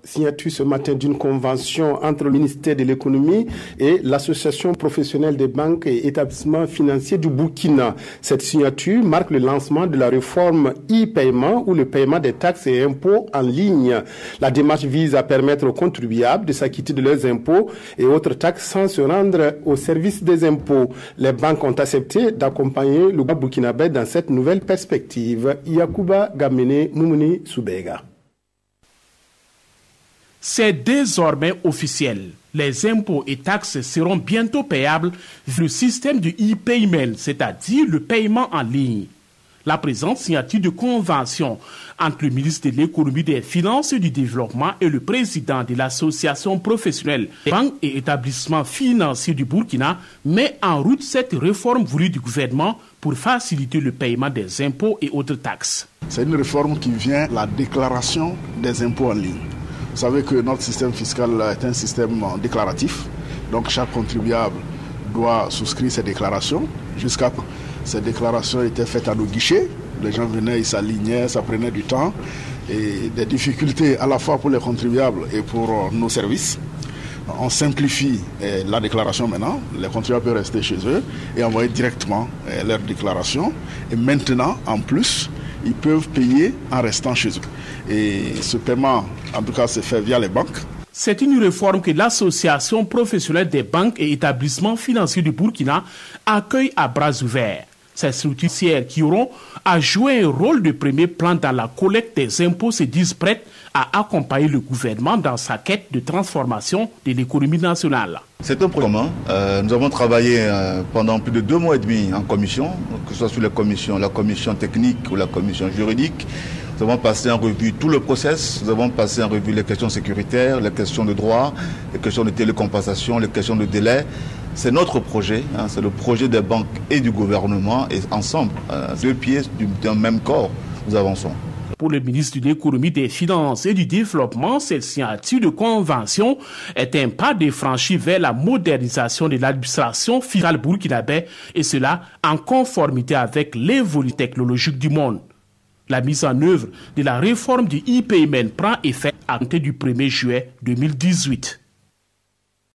signature ce matin d'une convention entre le ministère de l'économie et l'association professionnelle des banques et établissements financiers du Burkina. Cette signature marque le lancement de la réforme e-paiement ou le paiement des taxes et impôts en ligne. La démarche vise à permettre aux contribuables de s'acquitter de leurs impôts et autres taxes sans se rendre au service des impôts. Les banques ont accepté d'accompagner le gouvernement burkinabé dans cette nouvelle perspective. Yakuba Gamene Moumouni Soubega. C'est désormais officiel. Les impôts et taxes seront bientôt payables via le système du e-payment, c'est-à-dire le paiement en ligne. La présente signature de convention entre le ministre de l'économie, des finances et du développement et le président de l'association professionnelle des banques et établissements financiers du Burkina met en route cette réforme voulue du gouvernement pour faciliter le paiement des impôts et autres taxes. C'est une réforme qui vient de la déclaration des impôts en ligne. Vous savez que notre système fiscal est un système déclaratif, donc chaque contribuable doit souscrire ses déclarations. Jusqu'à ces déclarations étaient faites à nos guichets, les gens venaient, ils s'alignaient, ça prenait du temps et des difficultés à la fois pour les contribuables et pour nos services. On simplifie la déclaration maintenant, les contribuables peuvent rester chez eux et envoyer directement leur déclaration. Et maintenant, en plus, ils peuvent payer en restant chez eux. Et ce paiement, en tout cas, se fait via les banques. C'est une réforme que l'association professionnelle des banques et établissements financiers du Burkina accueille à bras ouverts. Ces structures qui auront à jouer un rôle de premier plan dans la collecte des impôts se disent prêtes à accompagner le gouvernement dans sa quête de transformation de l'économie nationale. C'est un projet commun. Nous avons travaillé pendant plus de 2 mois et demi en commission, que ce soit sur la commission technique ou la commission juridique. Nous avons passé en revue tout le process, nous avons passé en revue les questions sécuritaires, les questions de droit, les questions de télécompensation, les questions de délai. C'est notre projet, c'est le projet des banques et du gouvernement, et ensemble, 2 pieds d'un même corps, nous avançons. Pour le ministre de l'économie, des finances et du développement, cette signature de convention est un pas de franchi vers la modernisation de l'administration fiscale burkinabé, et cela en conformité avec l'évolution technologique du monde. La mise en œuvre de la réforme du e-payment prend effet à compter du 1er juillet 2018.